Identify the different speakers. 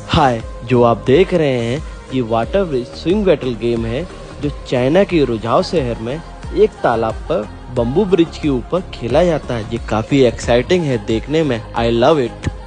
Speaker 1: हाय, जो आप देख रहे हैं ये water bridge swing battle game है जो चाइना के रुझाव शहर में एक तालाब पर बम्बू ब्रिज के ऊपर खेला जाता है। ये काफी एक्साइटिंग है देखने में। I love it.